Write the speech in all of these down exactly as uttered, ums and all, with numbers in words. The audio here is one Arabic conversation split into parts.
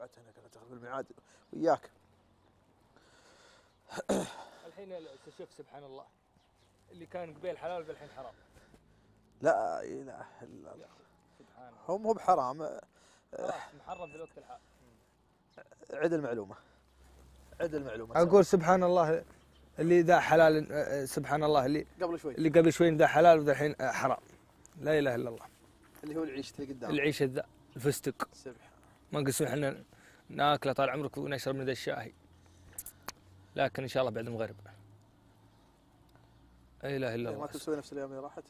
وعدتنا كنا تخرب الميعاد وياك. الحين شوف سبحان الله، اللي كان قبيل حلال بالحين حرام. لا اله الا الله. سبحان الله. هو مو بحرام، خلاص محرم في الوقت الحال. عد المعلومه، عد المعلومه. اقول سبحان الله، اللي ذا حلال سبحان الله، اللي قبل شوي اللي قبل شوي ذا حلال وذا الحين حرام. لا اله الا الله. اللي هو العيش اللي قدام، العيش ذا الفستق سبحان ما قسم احنا ناكله طال عمرك ونشرب من ذا الشاهي، لكن ان شاء الله بعد المغرب. لا اله الا الله. ما تسوي نفس الايام اللي راحت.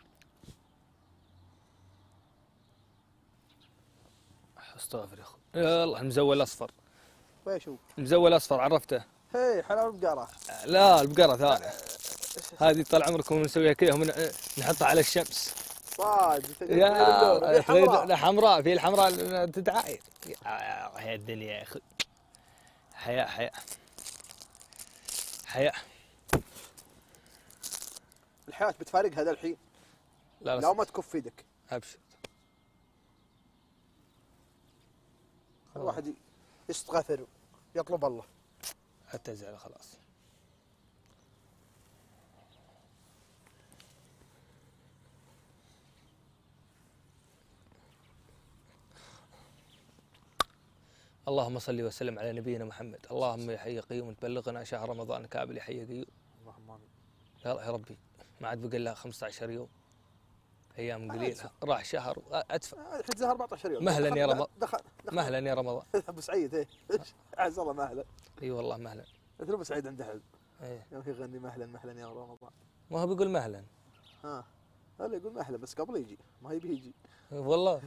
استغفر يا اخوي. يلا المزول الاصفر. ويش هو؟ المزول الاصفر عرفته؟ هي حلال بقره. لا البقره ثانيه. هذه طال عمركم نسويها كذا ومن نحطها على الشمس. صاد يا حمراء حمراء في الحمراء تتعاير. يا الدنيا يا اخي. حياء حياء حياء. الحياة بتفارق هذا الحين. لا لا لو ما تكف يدك. ابشر. الواحد يستغفر يطلب الله. اعتزل خلاص. اللهم صل وسلم على نبينا محمد. اللهم يا حي قيوم تبلغنا شهر رمضان كامل يا حي قيوم. اللهم امين. يا ربي ما عاد بقى لها خمسة عشر يوم، ايام قليله راح شهر ادفع. الحين زهر أربعة عشر يوم. مهلا يا رمضان. دخل دخل مهلا يا رمضان. ابو سعيد ايه عز الله مهلا. اي والله مهلا. مثل ابو سعيد عنده حلم. ايه يوم يغني مهلا مهلا يا رمضان. ما هو بيقول مهلا. ها هلا يقول مهلا بس قبل يجي ما يبي يجي. والله.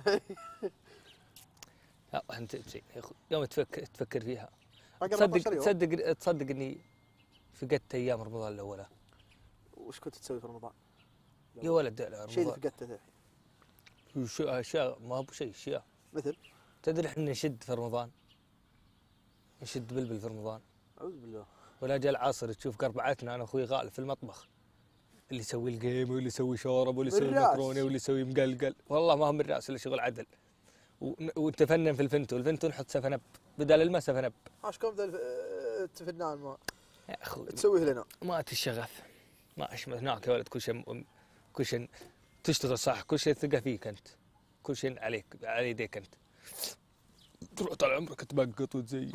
لا انت يا اخوي يوم تفكر تفكر فيها تصدق تصدق تصدق اني فقدت ايام رمضان الاولى. وش كنت تسوي في رمضان؟ يا ولد رمضان شيء اللي فقدته الحين. اشياء ما هو بشيء اشياء. مثل؟ تدري احنا نشد في رمضان، نشد بلبل في رمضان. اعوذ بالله. ولا جاء العصر تشوف قربعتنا انا اخوي غالب في المطبخ، اللي يسوي القيم واللي يسوي شورب واللي يسوي مكرونه واللي يسوي مقلقل. والله ما هم من الراس الا شغل عدل. وتفنن في الفنتو، الفنتو نحط سفنب بدل الماء سفنب. ايش كم ذا الفنان ما يا اخوي تسويه لنا؟ مات الشغف، ما اشمل هناك يا ولد. كل شيء كل شيء تشتغل صح، كل شيء ثقة فيك انت، كل شيء عليك على يديك انت. تروح طال عمرك تبقط وتزين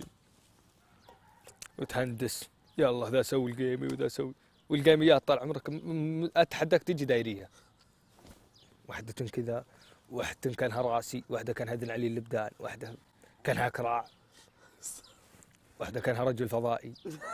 وتهندس. يلا ذا سوي القيمي وذا سوي، والقيميات طال عمرك اتحداك تجي دايريه. واحدة كذا، واحدة كانها راسي، واحدة كانها ذن علي اللبدان، واحدة كانها كراع، واحدة كانها رجل فضائي.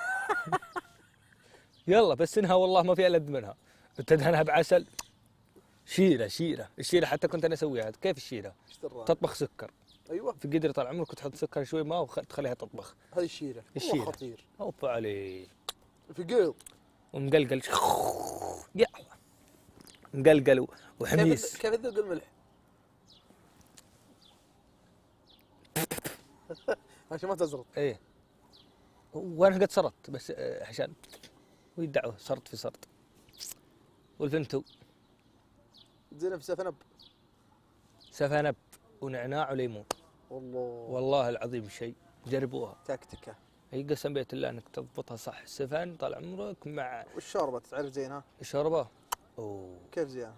يلا بس انها والله ما في ألذ منها. تدهنها بعسل. شيرة شيرة الشيرة حتى كنت انا اسويها. كيف الشيرة؟ تطبخ سكر. ايوه في قدر طال عمرك وتحط سكر شوي ماء وتخليها تطبخ. هذه الشيرة. الشيرة خطير. اوف علي. في قيض ومقلقل. يا مقلقل وحميس. كيف تذوق الملح؟ عشان ما تزرط. ايه وانا قد سرطت بس عشان ويدعوه سرط في سرط. والفنتو زينه في سفنب. سفنب ونعناع وليمون. والله والله العظيم شيء جربوها. تكتكه. اي قسم بيت الله انك تضبطها صح. السفن طال عمرك مع والشوربه تعرف زينها؟ الشوربه اوه كيف زينها؟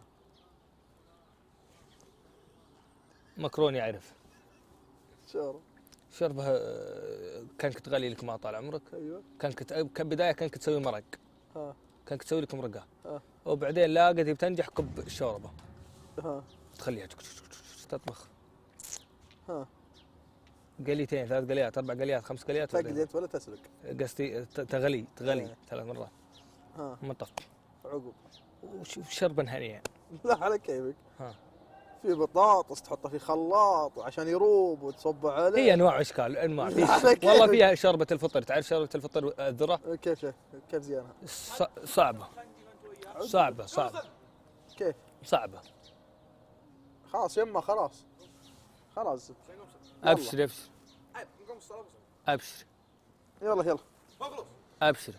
مكروني يعرف. شوربه شوربه كانك تغلي لك ما طال عمرك. ايوه كانك كان بدايه كانك تسوي مرق. ها كانك تسوي لك مرقه. ها وبعدين لاقت بتنجح كب الشوربه. ها تخليها تطبخ. ها قليتين ثلاث قليات اربع قليات خمس قليات. تقلي انت ولا تسلق؟ قصدي تغلي تغلي اه. ثلاث مرات. ها منطق عقب. وشربا هنيئا. لا على كيفك. ها في بطاطس تحطه في خلاط عشان يروب وتصبه عليه. هي انواع واشكال انواع. والله فيها شوربه الفطر. تعرف شوربه الفطر الذره؟ كيف كيف زينها؟ صعبه صعبه صعبه. كيف؟ صعبه. خلاص يمه خلاص خلاص. ابشر ابشر ابشر. يلا يلا ابشر.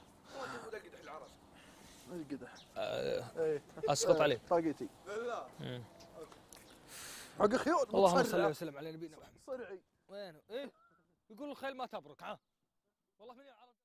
القدح. أه اسقط عليك. طاقيتي. حق خيول. اللهم صل وسلم على نبينا محمد. صرعي. وينه؟ ايه يقول الخيل ما تبرك ها والله من العرب